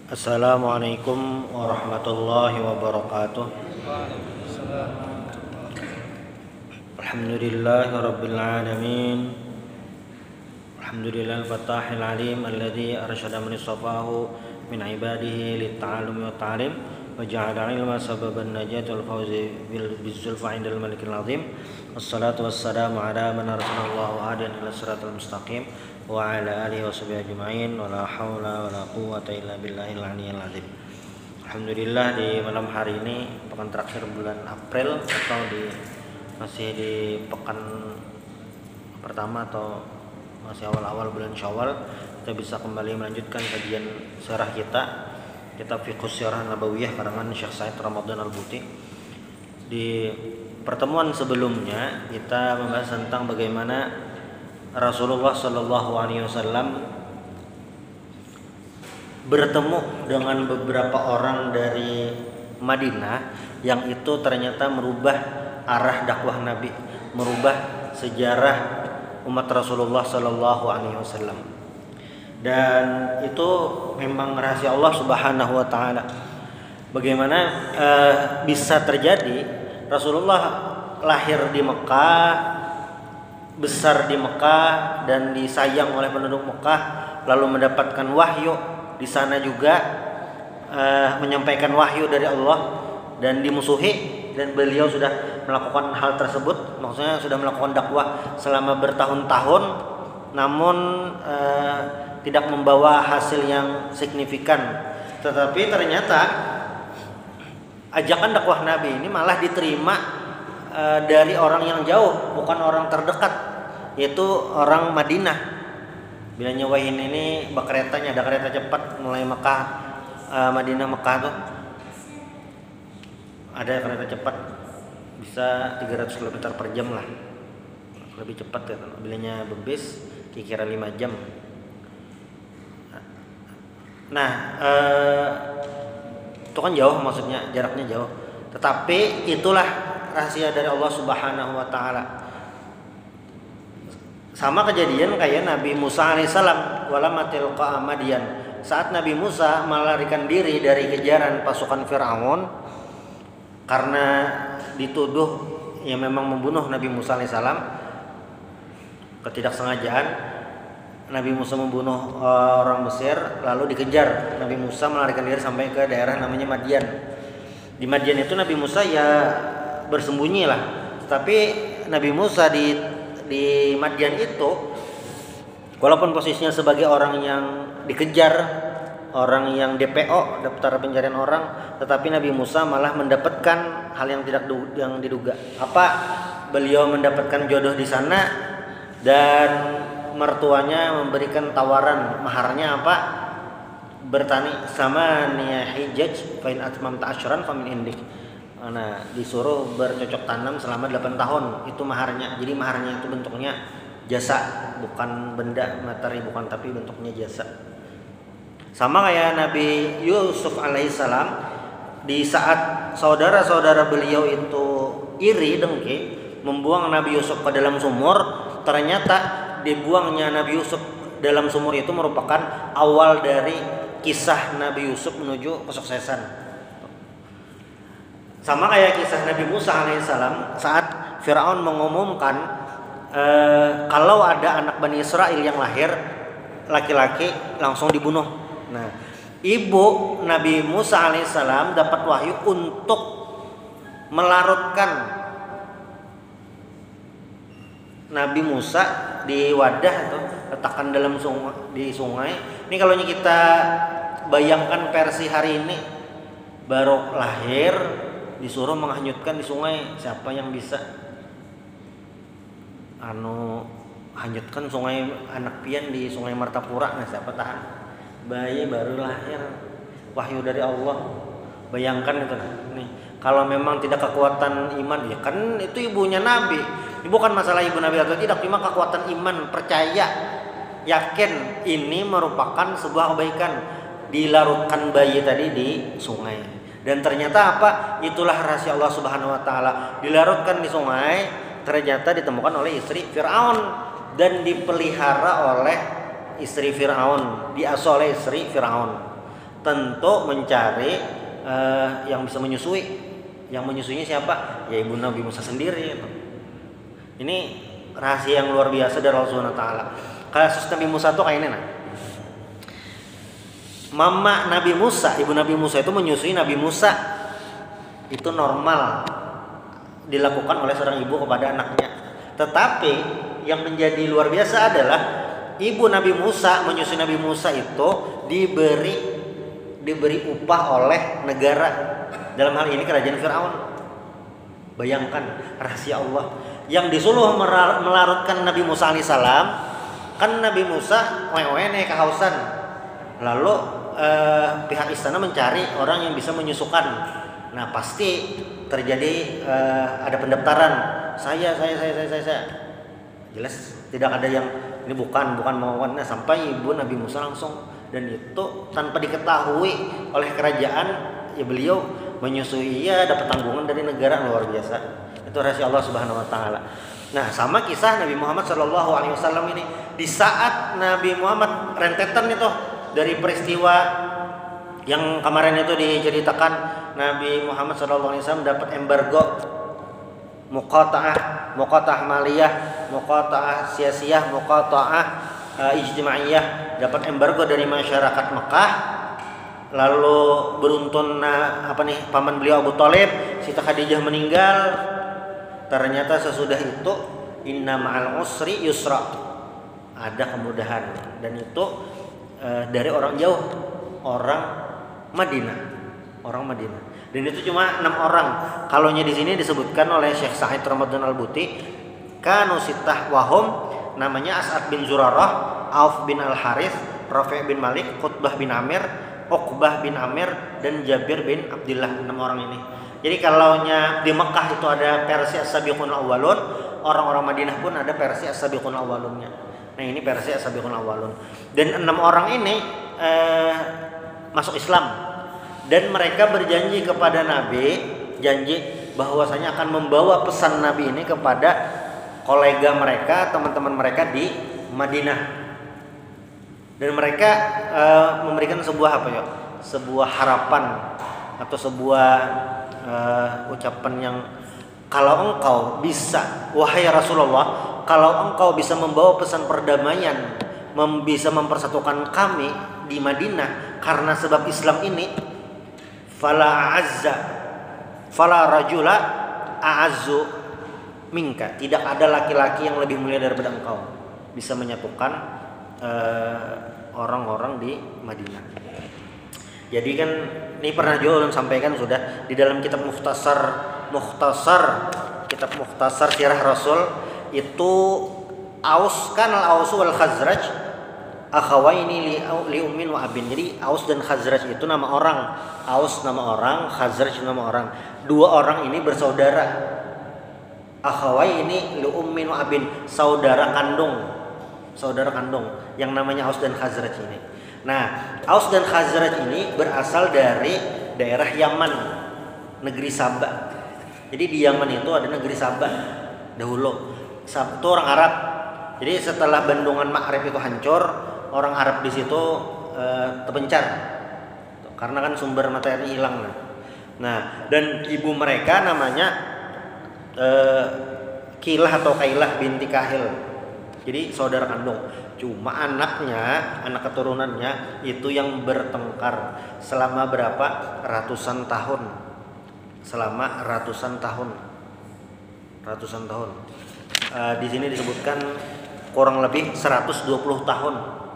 Assalamualaikum warahmatullahi wabarakatuh. Alhamdulillahi rabbil alamin. Alhamdulillahil fatahil alim alladzi arsyada man istafahu min ibadihi lit-ta'allumi wat ta'lim wa ja'ala ilma sababan najati wal fawzi bil zulfa 'indal malikil azim. Wassalatu wassalamu ala man arsalallahu hadiyan ila siratal mustaqim wa ala alihi wa sahbihi ajma'in wa la haula wa la quwwata illa billahil aliyyil azim. Alhamdulillah di malam hari ini pekan terakhir bulan April atau masih di pekan pertama atau masih awal-awal bulan Syawal, kita bisa kembali melanjutkan kajian sirah kita, kitab Fiqh Sirah Nabawiyah karangan Syekh Said Ramadan Al-Buti. Di pertemuan sebelumnya kita membahas tentang bagaimana Rasulullah Shallallahu Alaihi Wasallam bertemu dengan beberapa orang dari Madinah yang itu ternyata merubah arah dakwah Nabi, merubah sejarah umat Rasulullah Shallallahu Alaihi Wasallam. Dan itu memang rahasia Allah Subhanahu Wa Taala. Bagaimana bisa terjadi Rasulullah lahir di Mekah, besar di Mekah dan disayang oleh penduduk Mekah, lalu mendapatkan wahyu di sana juga, menyampaikan wahyu dari Allah dan dimusuhi, dan beliau sudah melakukan hal tersebut, maksudnya sudah melakukan dakwah selama bertahun-tahun, namun tidak membawa hasil yang signifikan. Tetapi ternyata ajakan dakwah Nabi ini malah diterima dari orang yang jauh, bukan orang terdekat, yaitu orang Madinah. Bila nyewain ini keretanya, ada kereta cepat mulai Mekah, Madinah Mekah tuh ada kereta cepat bisa 300 km per jam lah, lebih cepat ya. Bilanya bebis kira-kira 5 jam. Nah itu kan jauh, maksudnya jaraknya jauh, tetapi itulah rahasia dari Allah Subhanahu Wa Taala. Sama kejadian kayak Nabi Musa alaihissalam, walamatil qa'amadian, saat Nabi Musa melarikan diri dari kejaran pasukan Firaun karena dituduh yang memang membunuh Nabi Musa alaihissalam, ketidaksengajaan. Nabi Musa membunuh orang Mesir, lalu dikejar. Nabi Musa melarikan diri sampai ke daerah namanya Madian. Di Madian itu Nabi Musa ya bersembunyi lah. Tapi Nabi Musa di Madian itu, walaupun posisinya sebagai orang yang dikejar, orang yang DPO, daftar pencarian orang, tetapi Nabi Musa malah mendapatkan hal yang tidak diduga. Apa? Beliau mendapatkan jodoh di sana dan mertuanya memberikan tawaran, maharnya apa? Bertani sama niya hijaj fa in atmamta asyran fa min indik. Nah, disuruh bercocok tanam selama 8 tahun, itu maharnya. Jadi maharnya itu bentuknya jasa, bukan benda materi, bukan, tapi bentuknya jasa. Sama kayak Nabi Yusuf alaihissalam, di saat saudara-saudara beliau itu iri dengki membuang Nabi Yusuf ke dalam sumur, ternyata dibuangnya Nabi Yusuf dalam sumur itu merupakan awal dari kisah Nabi Yusuf menuju kesuksesan. Sama kayak kisah Nabi Musa alaihissalam saat Firaun mengumumkan kalau ada anak Bani Israel yang lahir laki-laki langsung dibunuh. Nah, ibu Nabi Musa alaihissalam dapat wahyu untuk melarutkan Nabi Musa di wadah atau letakkan dalam sungai. Ini kalau kita bayangkan versi hari ini, baru lahir disuruh menghanyutkan di sungai, siapa yang bisa hanyutkan sungai anak pian di Sungai Martapura? Nah, siapa tahan? Bayi baru lahir, wahyu dari Allah. Bayangkan itu. Nih, kalau memang tidak kekuatan iman, ya kan itu ibunya Nabi. Ini bukan masalah ibu Nabi atau tidak, cuma kekuatan iman, percaya, yakin ini merupakan sebuah kebaikan. Dilarutkan bayi tadi di sungai. Dan ternyata apa? Itulah rahasia Allah Subhanahu Wa Taala. Dilarutkan di sungai, ternyata ditemukan oleh istri Firaun dan dipelihara oleh istri Firaun, diasuh oleh istri Firaun. tentu mencari yang bisa menyusui. Yang menyusuinya siapa? Ya ibu Nabi Musa sendiri. Ini rahasia yang luar biasa dari Allah Subhanahu wa taala. Kasus Nabi Musa tuh kayak ini nah. Mama Nabi Musa, ibu Nabi Musa itu menyusui Nabi Musa. Itu normal dilakukan oleh seorang ibu kepada anaknya. Tetapi yang menjadi luar biasa adalah ibu Nabi Musa menyusui Nabi Musa itu diberi upah oleh negara. Dalam hal ini kerajaan Firaun. Bayangkan rahasia Allah yang disuruh melarutkan Nabi Musa alaihissalam. Kan Nabi Musa nih kehausan. Lalu pihak istana mencari orang yang bisa menyusukan. Nah pasti terjadi ada pendaftaran. Saya. Jelas tidak ada yang ini bukan mauannya sampai ibu Nabi Musa langsung, dan itu tanpa diketahui oleh kerajaan ya beliau menyusui, ya dapat tanggungan dari negara luar biasa. Itu rahasia Allah Subhanahu wa taala. Nah, sama kisah Nabi Muhammad sallallahu alaihi wasallam ini. Di saat Nabi Muhammad rentetan itu dari peristiwa yang kemarin itu diceritakan, Nabi Muhammad sallallahu alaihi wasallam dapat embargo muqata'ah maliyah, muqata'ah siyasiyah, muqata'ah ijtimaiyah, dapat embargo dari masyarakat Mekah. Lalu beruntun paman beliau Abu Thalib, Siti Khadijah meninggal. Ternyata sesudah itu inna ma'al usri yusra, ada kemudahan, dan itu dari orang jauh, orang Madinah. Dan itu cuma 6 orang. Kalaunya di sini disebutkan oleh Syekh Sa'id Ramadan Al-Buti, kanu sitah wahum, namanya As'ad bin Zurarah, Auf bin Al-Harith, Rafi' bin Malik, Qutbah bin Amir, Uqbah bin Amir, dan Jabir bin Abdullah. 6 orang ini. Jadi kalaunya di Mekah itu ada versi As-Sabiqun Awwalun, orang-orang Madinah pun ada versi As-Sabiqun Awwalunnya. Nah ini versi As-Sabiqun Awwalun. Dan 6 orang ini masuk Islam. Dan mereka berjanji kepada Nabi, janji bahwasanya akan membawa pesan Nabi ini kepada kolega mereka, teman-teman mereka di Madinah. Dan mereka memberikan sebuah sebuah harapan atau sebuah ucapan yang, kalau engkau bisa, wahai Rasulullah, kalau engkau bisa membawa pesan perdamaian, bisa mempersatukan kami di Madinah karena sebab Islam ini, fala rajula a'azzu minka, tidak ada laki-laki yang lebih mulia daripada engkau bisa menyatukan orang-orang di Madinah. Jadi kan ini pernah juga ulun sampaikan sudah di dalam kitab kitab Mukhtasar Sirah Rasul itu, Aus kan al-Aus wal Khazraj akhawaini li ummin wa abin. Jadi Aus dan Khazraj itu nama orang. Aus nama orang, Khazraj nama orang. 2 orang ini bersaudara. Akhawaini li ummin wa abin, saudara kandung yang namanya Aus dan Khazraj ini. Nah, Aus dan Khazraj ini berasal dari daerah Yaman, negeri Sabah. Jadi di Yaman itu ada negeri Sabah dahulu. Sabah itu orang Arab. Jadi setelah bendungan Ma'rib itu hancur, orang Arab di situ terpencar. Karena kan sumber mata airnya hilang. Nah, dan ibu mereka namanya Kilah atau Kailah binti Kahil. Jadi saudara kandung. Cuma anak keturunannya itu yang bertengkar selama berapa? Ratusan tahun. Di sini disebutkan kurang lebih 120 tahun.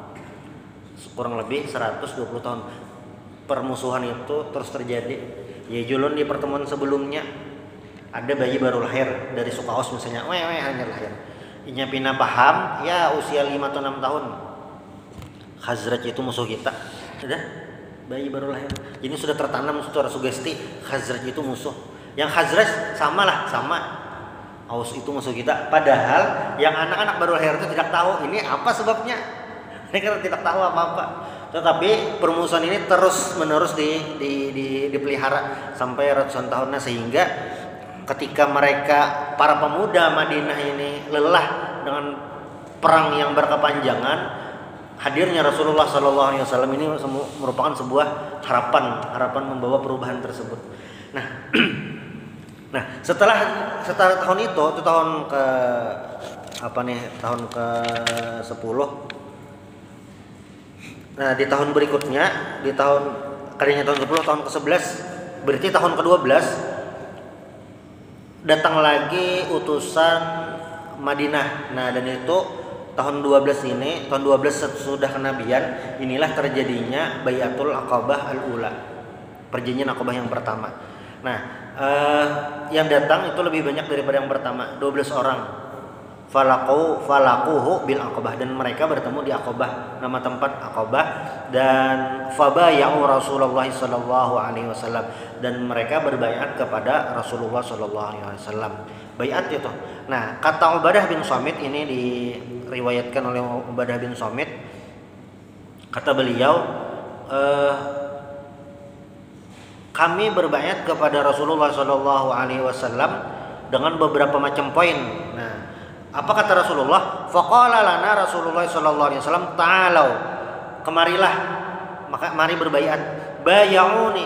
Permusuhan itu terus terjadi. Ya julun di pertemuan sebelumnya ada bayi baru lahir dari suku Aus misalnya, hanya lahir. Inya pina paham, ya usia 5 atau 6 tahun. Khazraj itu musuh kita. Sudah, bayi baru lahir. Ini sudah tertanam secara sugesti, Khazraj itu musuh. Yang Khazraj sama. Aus itu musuh kita. Padahal yang anak-anak baru lahir itu tidak tahu ini apa sebabnya. Mereka tidak tahu apa-apa. Tetapi permusuhan ini terus menerus dipelihara sampai ratusan tahunnya, sehingga ketika mereka para pemuda Madinah ini lelah dengan perang yang berkepanjangan, hadirnya Rasulullah Shallallahu Alaihi Wasallam ini merupakan sebuah harapan membawa perubahan tersebut. Nah, nah setelah tahun itu tahun ke tahun ke 10. Nah di tahun berikutnya, di tahun kalinya tahun 10, tahun ke 11, berarti tahun ke 12 datang lagi utusan Madinah. Nah dan itu tahun 12 ini, tahun 12 sesudah kenabian, inilah terjadinya Bai'atul Aqabah Al-Ula, perjanjian Aqabah yang pertama. Nah yang datang itu lebih banyak daripada yang pertama, 12 orang. Falaquhu bil Aqabah, dan mereka bertemu di Aqabah, nama tempat Aqabah, dan fabaya'u Rasulullah sallallahu alaihi wasallam, dan mereka berbaiat kepada Rasulullah sallallahu alaihi wasallam. Baiat itu. Nah, kata Ubadah bin Samit, ini diriwayatkan oleh Ubadah bin Samit, kata beliau, kami berbaiat kepada Rasulullah sallallahu alaihi wasallam dengan beberapa macam poin. Nah, apa kata Rasulullah? Faqala lana Rasulullah sallallahu alaihi wasallam, ta'alau, kemarilah, maka mari berbaiat. Bay'uni,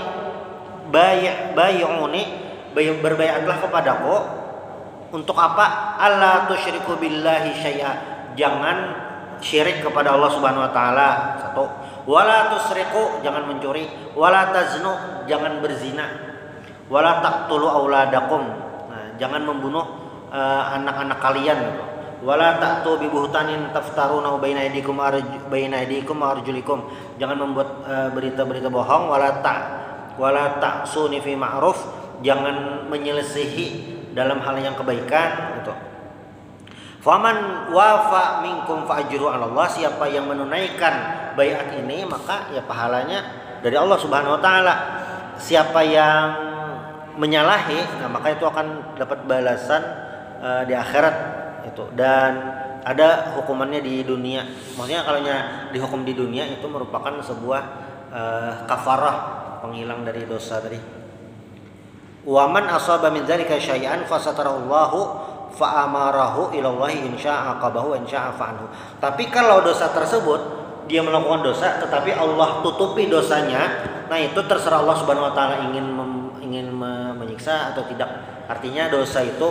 berbaiatlah kepadaku. Untuk apa? Alla tusyriku billahi syai'a, jangan syirik kepada Allah Subhanahu wa taala. Satu. Wala tusriqu, jangan mencuri. Wala taznu, jangan berzina. Wala taqtulu auladakum, nah, jangan membunuh anak-anak kalian gitu. Wala ta'tu bi buhtanin taftaruna baina aydikum arjulikum, jangan membuat berita-berita bohong. Wala ta'suni fi ma'ruf, jangan menyelisihi dalam hal yang kebaikan gitu. Faman wafa minkum fa ajru 'ala Allah, siapa yang menunaikan baiat ini maka ya pahalanya dari Allah Subhanahu wa taala. Siapa yang menyalahi, nah maka itu akan dapat balasan di akhirat itu, dan ada hukumannya di dunia. Maksudnya kalau dihukum di dunia itu merupakan sebuah kafarah, penghilang dari dosa tadi. Wa man asaba min dzalika syai'an fasatarallahu fa'amarahu ilallahi insya'a aqabahu insya'a fa'anhu. Tapi kalau dosa tersebut dia melakukan dosa tetapi Allah tutupi dosanya, nah itu terserah Allah Subhanahu wa taala ingin menyiksa atau tidak. Artinya dosa itu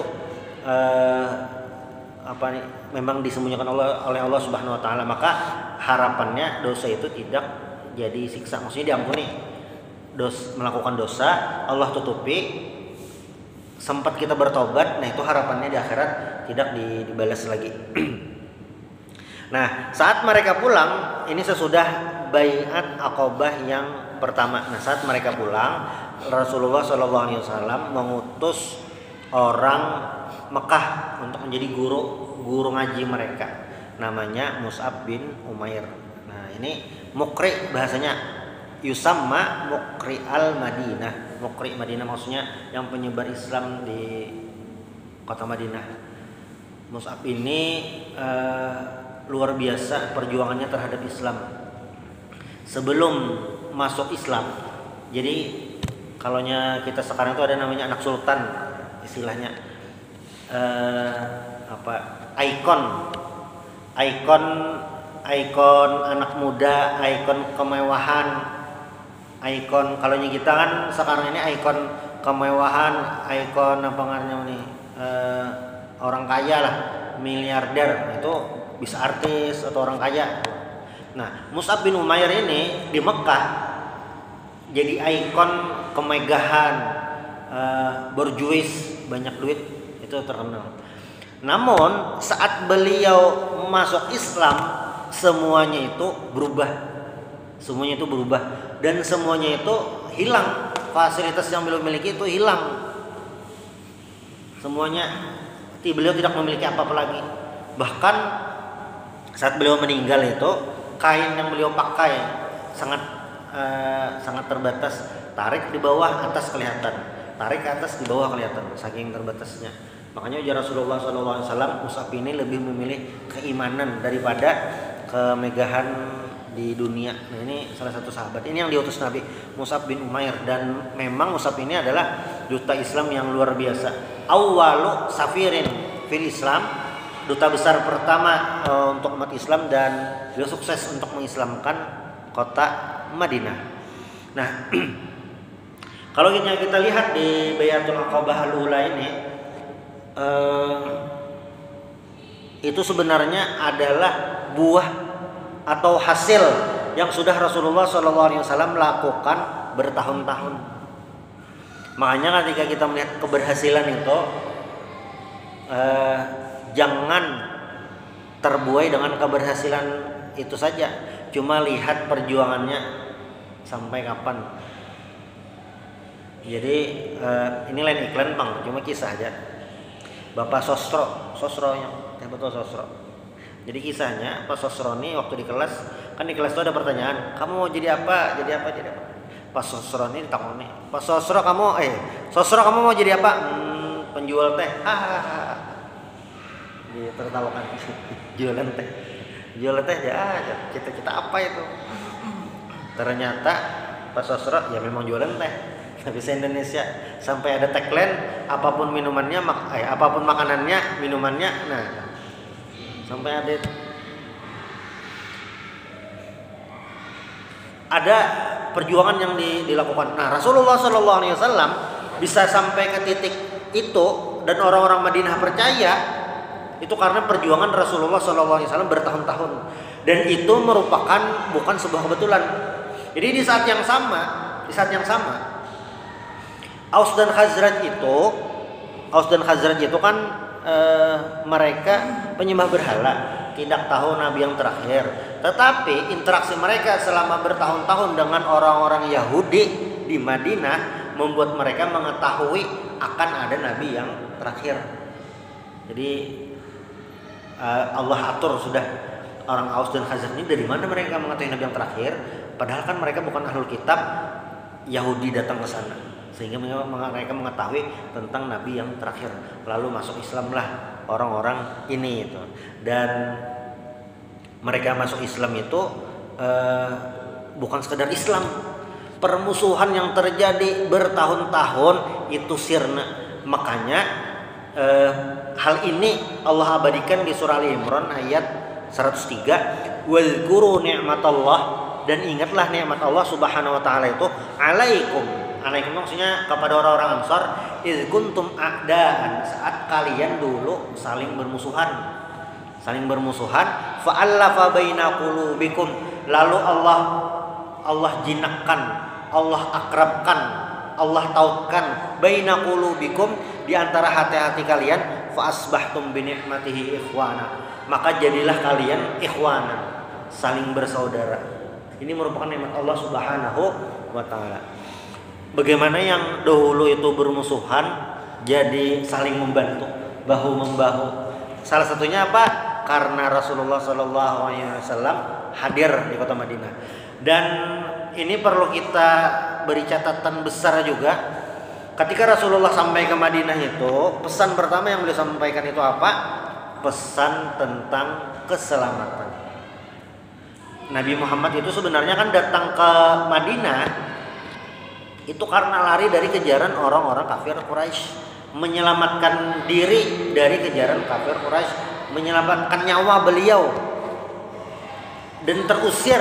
memang disembunyikan oleh Allah Subhanahu wa taala, maka harapannya dosa itu tidak jadi siksa, maksudnya diampuni. Melakukan dosa Allah tutupi, sempat kita bertobat, nah itu harapannya di akhirat tidak dibalas lagi. Nah saat mereka pulang, ini sesudah baiat Aqabah yang pertama. Nah saat mereka pulang, Rasulullah SAW mengutus orang Mekah untuk menjadi guru ngaji mereka, namanya Mus'ab bin Umair. Nah ini mukri, bahasanya yusamma mukri al-Madinah. Mukri Madinah maksudnya yang penyebar Islam di kota Madinah. Mus'ab ini luar biasa perjuangannya terhadap Islam sebelum masuk Islam. Jadi kalau kita sekarang itu ada namanya anak sultan, istilahnya ikon anak muda, ikon kemewahan, ikon kalau kita kan sekarang ini ikon kemewahan, ikon apa namanya nih, orang kaya lah, miliarder, itu bisa artis atau orang kaya. Nah Mus'ab bin Umair ini di Mekah jadi ikon kemegahan, berjuis, banyak duit, itu terkenal. Namun saat beliau masuk Islam, semuanya itu berubah, dan semuanya itu hilang. Fasilitas yang beliau miliki itu hilang semuanya. Beliau tidak memiliki apa-apa lagi. Bahkan saat beliau meninggal itu kain yang beliau pakai sangat terbatas. Tarik di bawah, atas kelihatan. Tarik ke atas, di bawah kelihatan, saking terbatasnya. Makanya ujar Rasulullah SAW, Mus'ab ini lebih memilih keimanan daripada kemegahan di dunia. Nah ini salah satu sahabat ini yang diutus Nabi, Mus'ab bin Umair, dan memang Mus'ab ini adalah duta Islam yang luar biasa. Awwalu safirin fil Islam, duta besar pertama untuk umat Islam, dan beliau sukses untuk mengislamkan kota Madinah. Nah, kalau kita lihat di Baiatul Aqabah Al-Ula ini, itu sebenarnya adalah buah atau hasil yang sudah Rasulullah SAW lakukan bertahun-tahun. Makanya ketika kita melihat keberhasilan itu, jangan terbuai dengan keberhasilan itu saja, cuma lihat perjuangannya sampai kapan. Jadi ini lain iklan Bang, cuma kisah aja. Bapak Sosro yang betul Sosro. Jadi kisahnya Pak Sosro ini waktu di kelas, kan di kelas itu ada pertanyaan, kamu mau jadi apa? Jadi apa? Jadi apa? Pak Sosro ini ditakoni, Pak Sosro kamu mau jadi apa? Penjual teh. Tertawakan. Jualan teh ya, cita-cita apa itu? Ternyata Pak Sosro ya memang jualan teh. Bisa Indonesia sampai ada tagline, apapun minumannya, apapun makanannya, minumannya. Nah, sampai ada perjuangan yang dilakukan. Nah, Rasulullah SAW bisa sampai ke titik itu dan orang-orang Madinah percaya itu karena perjuangan Rasulullah SAW bertahun-tahun, dan itu merupakan bukan sebuah kebetulan. Jadi di saat yang sama Aus dan Khazraj itu kan mereka penyembah berhala, tidak tahu Nabi yang terakhir. Tetapi interaksi mereka selama bertahun-tahun dengan orang-orang Yahudi di Madinah membuat mereka mengetahui akan ada Nabi yang terakhir. Jadi Allah atur sudah orang Aus dan Khazraj ini dari mana mereka mengetahui Nabi yang terakhir, padahal kan mereka bukan ahlul kitab. Yahudi datang ke sana sehingga mereka mengetahui tentang Nabi yang terakhir, lalu masuk Islamlah orang-orang ini itu. Dan mereka masuk Islam itu bukan sekedar Islam, permusuhan yang terjadi bertahun-tahun itu sirna. Makanya hal ini Allah abadikan di surah Al-Imran ayat 103, wazkuru ni'matallah, dan ingatlah nikmat Allah Subhanahu wa taala itu alaikum maksudnya kepada orang-orang Ansar, iz kuntum a'daan, saat kalian dulu saling bermusuhan, fa'allafa baina qulubikum, lalu Allah jinakkan, Allah akrabkan, Allah tautkan baina qulubikum, di antara hati-hati kalian, fa asbahtum bi ni'matihi ikhwana, maka jadilah kalian ikhwana, saling bersaudara. Ini merupakan nikmat Allah Subhanahu wa taala. Bagaimana yang dahulu itu bermusuhan jadi saling membantu, bahu membahu. Salah satunya apa? Karena Rasulullah SAW hadir di kota Madinah. Dan ini perlu kita beri catatan besar juga. Ketika Rasulullah sampai ke Madinah itu, pesan pertama yang beliau sampaikan itu apa? Pesan tentang keselamatan. Nabi Muhammad itu sebenarnya kan datang ke Madinah itu karena lari dari kejaran orang-orang kafir Quraisy, menyelamatkan diri dari kejaran kafir Quraisy, menyelamatkan nyawa beliau, dan terusir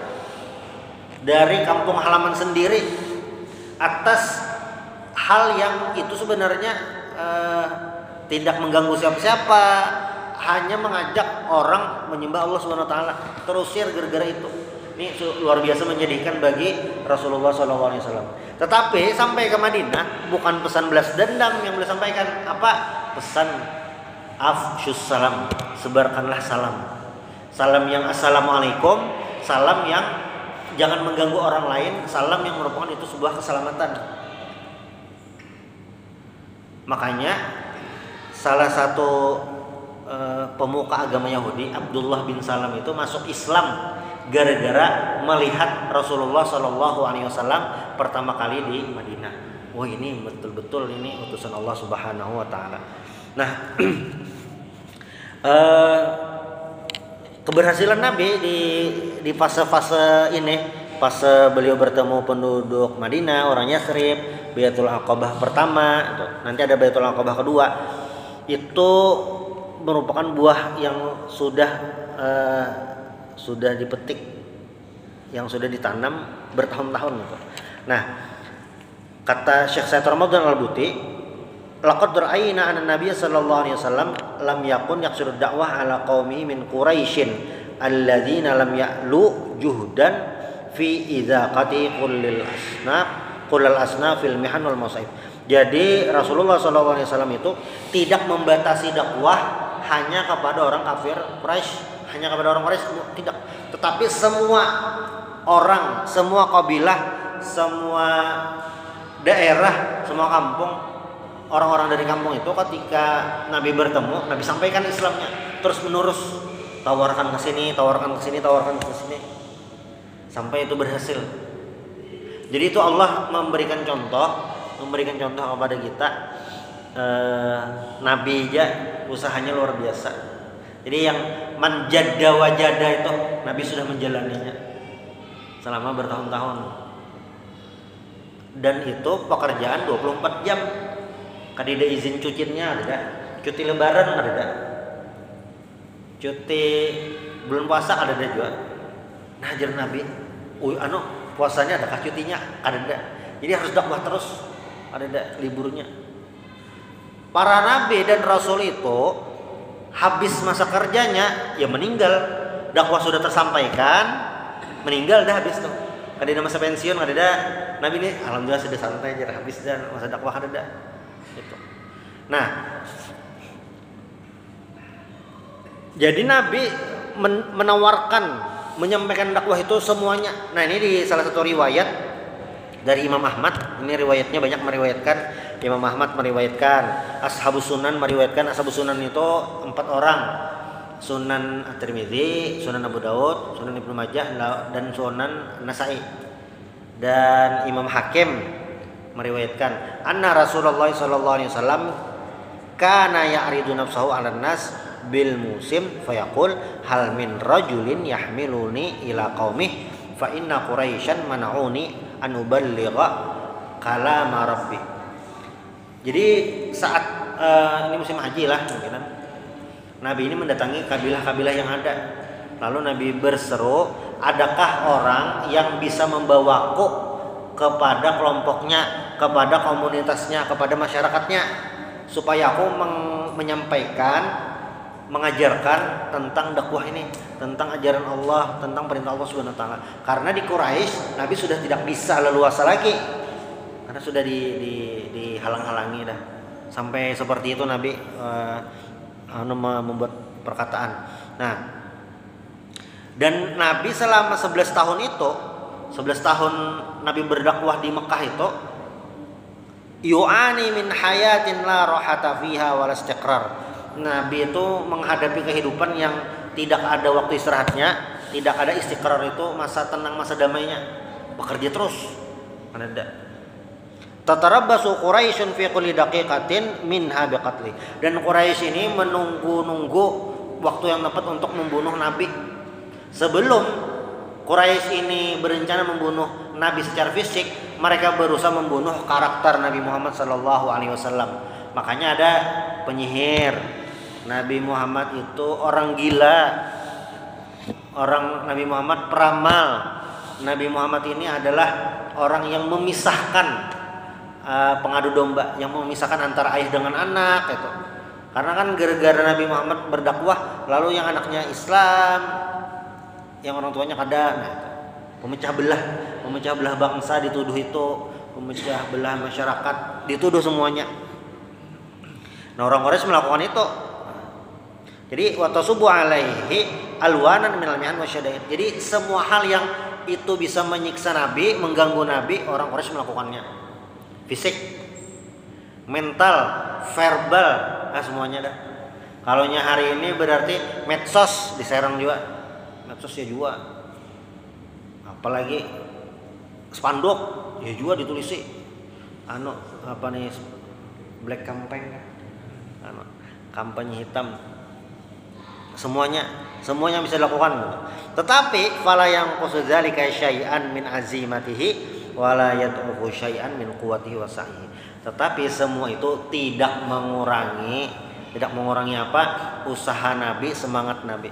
dari kampung halaman sendiri atas hal yang itu sebenarnya tidak mengganggu siapa-siapa, hanya mengajak orang menyembah Allah Subhanahu wa taala, terusir gara-gara itu. Ini luar biasa menyedihkan bagi Rasulullah SAW. Tetapi sampai ke Madinah bukan pesan balas dendam yang beliau sampaikan, apa? Pesan afsyus salam, sebarkanlah salam. Salam yang assalamualaikum, salam yang jangan mengganggu orang lain, salam yang merupakan itu sebuah keselamatan. Makanya salah satu pemuka agama Yahudi, Abdullah bin Salam, itu masuk Islam gara-gara melihat Rasulullah SAW pertama kali di Madinah. Wah, ini betul-betul ini utusan Allah Subhanahu wa taala. Nah, keberhasilan Nabi di fase-fase ini, fase beliau bertemu penduduk Madinah, orang Yathrib, Baiatul Aqabah pertama, nanti ada Baiatul Aqabah kedua, itu merupakan buah yang sudah dipetik, yang sudah ditanam bertahun-tahun gitu. Nah, kata Syekh Said Ramadan Al-Buti, laqad ra'ayna anna Nabiy sallallahu alaihi wasallam lam yakun yaqsuru dakwah ala qaumi min Quraisyin alladzina lam ya'lu juhdan fi idzaqati kullil asnaf fil mihan wal masaib. Jadi Rasulullah sallallahu alaihi wasallam itu tidak membatasi dakwah hanya kepada orang kafir Quraisy, hanya kepada orang Quraisy, tidak, tetapi semua orang, semua kabilah, semua daerah, semua kampung, orang-orang dari kampung itu ketika Nabi bertemu, Nabi sampaikan Islamnya terus menerus, tawarkan ke sini, tawarkan ke sini, tawarkan ke sini, sampai itu berhasil. Jadi itu Allah memberikan contoh kepada kita. Nabi aja usahanya luar biasa. Jadi yang manjada wajada itu Nabi sudah menjalaninya selama bertahun-tahun. Dan itu pekerjaan 24 jam. Kadida izin cucinya ada, cuti lebaran ada, cuti bulan puasa ada juga. Nah, ajar Nabi, puasanya ada cutinya ada. Jadi harus dakwah terus, ada liburnya. Para nabi dan rasul itu habis masa kerjanya ya meninggal, dakwah sudah tersampaikan, meninggal dah habis tuh. Kadida masa pensiun ada, Nabi ini alhamdulillah sudah santai aja habis dan masa dakwah ada. Gitu. Nah, jadi Nabi menawarkan, menyampaikan dakwah itu semuanya. Nah, ini di salah satu riwayat dari Imam Ahmad. Ini riwayatnya banyak meriwayatkan. Imam Ahmad meriwayatkan, Ashabus Sunan meriwayatkan. Ashabus Sunan itu 4 orang. Sunan At-Tirmidzi, Sunan Abu Daud, Sunan Ibnu Majah, dan Sunan Nasa'i. Dan Imam Hakim meriwayatkan anna Rasulullah sallallahu alaihi wasallam kana ya'ridu nafsahu 'alan nas bil musim fayaqul hal min rajulin yahmiluni ila qaumi fa inna quraisyan mana'uni an uballigha kalama rabbi. Jadi saat ini musim haji lah mungkin Nabi ini mendatangi kabilah-kabilah yang ada. Lalu Nabi berseru, adakah orang yang bisa membawaku kepada kelompoknya, kepada komunitasnya, kepada masyarakatnya, supaya aku menyampaikan, mengajarkan tentang dakwah ini, tentang ajaran Allah, tentang perintah Allah Subhanahu wa taala. Karena di Quraisy Nabi sudah tidak bisa leluasa lagi. Karena sudah dihalang-halangi dah. Sampai seperti itu Nabi membuat perkataan. Nah, dan Nabi selama 11 tahun itu, 11 tahun Nabi berdakwah di Mekah itu, yu'ani min hayatin la rahata fiha wala istiqrar. Nabi itu menghadapi kehidupan yang tidak ada waktu istirahatnya, tidak ada istiqrar, itu masa tenang, masa damainya. Bekerja terus. Ada. Tatarabbasu Quraisyun fi kulli daqiqatin minha biqatli. Dan Quraisy ini menunggu-nunggu waktu yang tepat untuk membunuh Nabi. Sebelum Quraisy ini berencana membunuh Nabi secara fisik, mereka berusaha membunuh karakter Nabi Muhammad sallallahu alaihi wasallam. Makanya ada penyihir. Nabi Muhammad itu orang gila. Nabi Muhammad peramal. Nabi Muhammad ini adalah orang yang memisahkan pengadu domba, yang memisahkan antara ayah dengan anak itu. Karena kan gara-gara Nabi Muhammad berdakwah, lalu yang anaknya Islam, yang orang tuanya kada, nah itu pemecah belah bangsa dituduh itu, pemecah belah masyarakat dituduh semuanya. Nah, orang Quraisy melakukan itu. Jadi watasubu alaihi alwanan minal mihan wasyadaid. Jadi semua hal yang itu bisa menyiksa Nabi, mengganggu Nabi, orang Quraisy melakukannya. Fisik, mental, verbal, semuanya dah. Kalau hari ini berarti medsos diserang juga. Medsos ya juga. Apalagi spanduk ya juga ditulisi. Black campaign kan. Kampanye hitam. Semuanya bisa dilakukan. Tetapi fala yang qusdzalika syai'an min azimatihi wala yad'uhu syai'an min quwwatihi wa sa'yihi. Tetapi semua itu tidak mengurangi Tidak mengurangi apa? Usaha Nabi, semangat Nabi.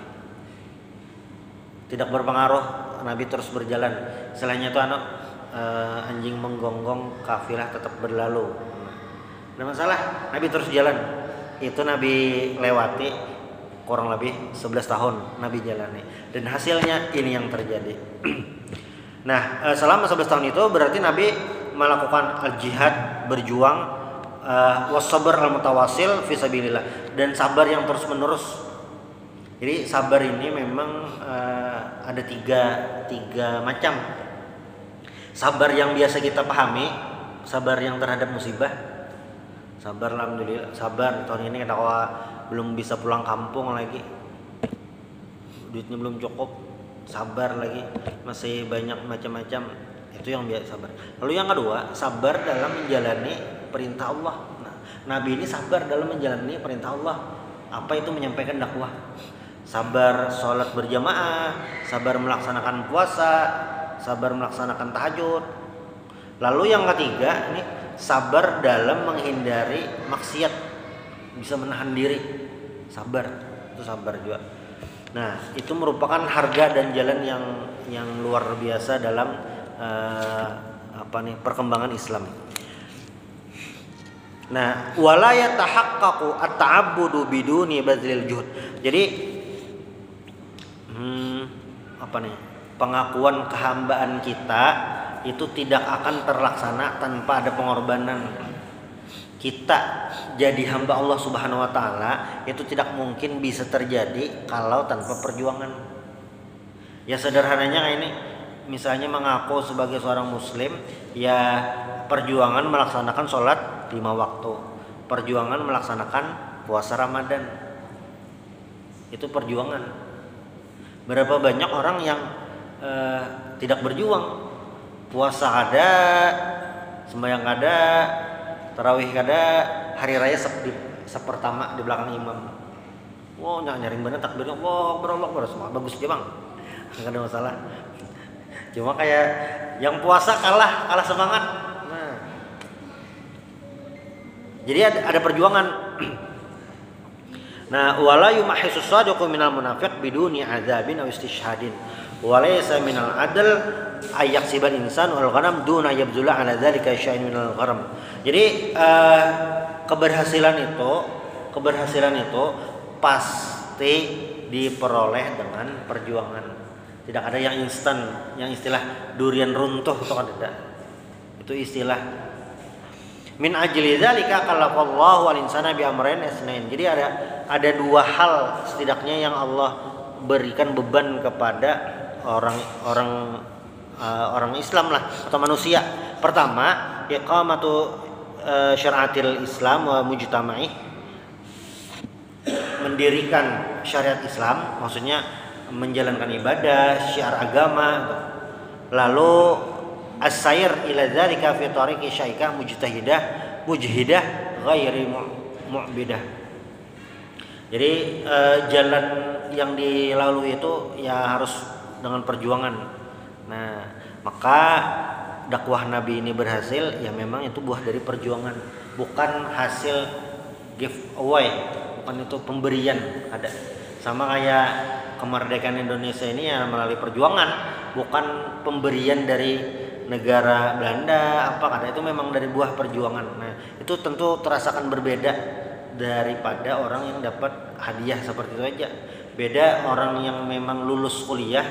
Tidak berpengaruh, Nabi terus berjalan. Selainnya itu anjing menggonggong, kafilah tetap berlalu. Ada masalah, Nabi terus jalan. Itu Nabi lewati kurang lebih 11 tahun Nabi jalani. Dan hasilnya ini yang terjadi. Nah, selama 11 tahun itu berarti Nabi melakukan al-jihad, berjuang, was-sabr al-mutawasil fi sabilillah, dan sabar yang terus-menerus. Jadi sabar ini memang ada tiga macam. Sabar yang biasa kita pahami, sabar yang terhadap musibah. Sabar alhamdulillah, sabar tahun ini kita belum bisa pulang kampung lagi. Duitnya belum cukup, sabar lagi, masih banyak macam-macam. Itu yang biasa sabar. Lalu yang kedua, sabar dalam menjalani perintah Allah. Nah, Nabi ini sabar dalam menjalani perintah Allah. Apa itu? Menyampaikan dakwah. Sabar sholat berjamaah, sabar melaksanakan puasa, sabar melaksanakan tahajud. Lalu yang ketiga, ini sabar dalam menghindari maksiat, bisa menahan diri. Sabar, itu sabar juga. Nah, itu merupakan harga dan jalan yang luar biasa dalam perkembangan Islam. Nah, wala yatahaqqaqu at-ta'abbudu biduni badlil juhud. Jadi pengakuan kehambaan kita itu tidak akan terlaksana tanpa ada pengorbanan. Kita jadi hamba Allah Subhanahu wa taala itu tidak mungkin bisa terjadi kalau tanpa perjuangan. Ya sederhananya kayak ini, misalnya mengaku sebagai seorang muslim, ya perjuangan melaksanakan sholat 5 waktu, perjuangan melaksanakan puasa Ramadan, itu perjuangan. Berapa banyak orang yang tidak berjuang, puasa ada, sembahyang ada, tarawih ada, hari raya sepertama di belakang imam. Wow, nyaring bener takbirnya, Allah Akbar, semua bagus aja bang, nggak ada masalah. Cuma kayak yang puasa kalah semangat. Nah, jadi ada perjuangan. Nah, wala yumahisus sadiqu minal munafiq biduni adzabin aw istishhadin. Walaysa minal adl ayaksibal insanu al-ghanam duna yabzula ala dzalika syai'un minal gharam. Jadi keberhasilan itu pasti diperoleh dengan perjuangan. Tidak ada yang instan, yang istilah durian runtuh itu kan tidak. Itu istilah. Min ajli dzalika kallafallahu al-insana bi amrayn isnain. Jadi ada dua hal setidaknya yang Allah berikan beban kepada orang Islam lah, atau manusia. Pertama, iqamatu syariatil Islam wa mujtama'i, mendirikan syariat Islam, maksudnya menjalankan ibadah, syiar agama. Lalu as-sayr ila dzalika fi tariqi syaikah mujhidah ghairi mu'bidah. Jadi jalan yang dilalui itu ya harus dengan perjuangan. Nah, maka dakwah Nabi ini berhasil ya memang itu buah dari perjuangan, bukan hasil giveaway, bukan itu pemberian. Ada sama kayak kemerdekaan Indonesia ini ya melalui perjuangan, bukan pemberian dari negara Belanda karena itu memang dari buah perjuangan. Nah, itu tentu terasakan berbeda daripada orang yang dapat hadiah seperti itu aja. Beda orang yang memang lulus kuliah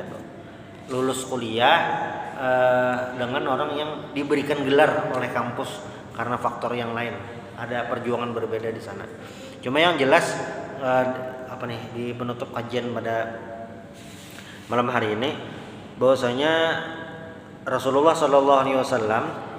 dengan orang yang diberikan gelar oleh kampus karena faktor yang lain. Ada perjuangan berbeda di sana. Cuma yang jelas di penutup kajian pada malam hari ini bahwasanya Rasulullah SAW